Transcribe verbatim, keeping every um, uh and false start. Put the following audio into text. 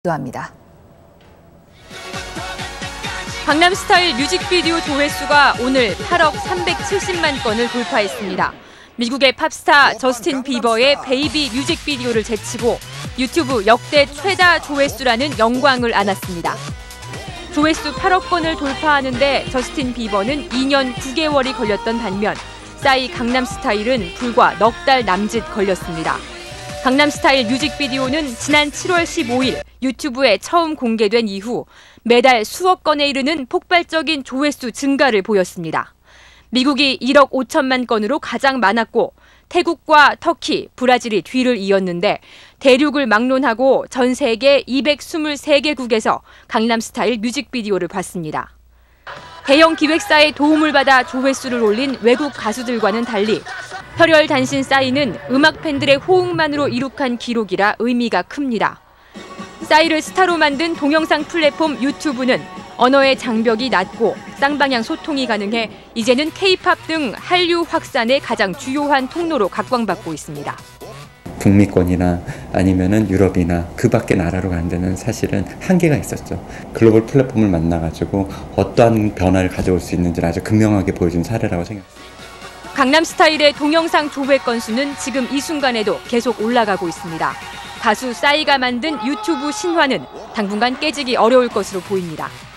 합니다. 강남스타일 뮤직비디오 조회수가 오늘 팔억 삼백칠십만 건을 돌파했습니다. 미국의 팝스타 저스틴 비버의 베이비 뮤직비디오를 제치고 유튜브 역대 최다 조회수라는 영광을 안았습니다. 조회수 팔억 건을 돌파하는데 저스틴 비버는 이 년 구 개월이 걸렸던 반면 싸이 강남스타일은 불과 넉 달 남짓 걸렸습니다. 강남스타일 뮤직비디오는 지난 칠월 십오일 유튜브에 처음 공개된 이후 매달 수억 건에 이르는 폭발적인 조회수 증가를 보였습니다. 미국이 일억 오천만 건으로 가장 많았고 태국과 터키, 브라질이 뒤를 이었는데 대륙을 막론하고 전 세계 이백이십삼 개국에서 강남스타일 뮤직비디오를 봤습니다. 대형 기획사의 도움을 받아 조회수를 올린 외국 가수들과는 달리 혈혈단신 싸이는 음악 팬들의 호응만으로 이룩한 기록이라 의미가 큽니다. 싸이를 스타로 만든 동영상 플랫폼 유튜브는 언어의 장벽이 낮고 쌍방향 소통이 가능해 이제는 케이팝 등 한류 확산의 가장 주요한 통로로 각광받고 있습니다. 북미권이나 아니면은 유럽이나 그 밖의 나라로 가는 데는 사실은 한계가 있었죠. 글로벌 플랫폼을 만나가지고 어떠한 변화를 가져올 수 있는지를 아주 극명하게 보여준 사례라고 생각합니다. 강남스타일의 동영상 조회 건수는 지금 이 순간에도 계속 올라가고 있습니다. 가수 싸이가 만든 유튜브 신화는 당분간 깨지기 어려울 것으로 보입니다.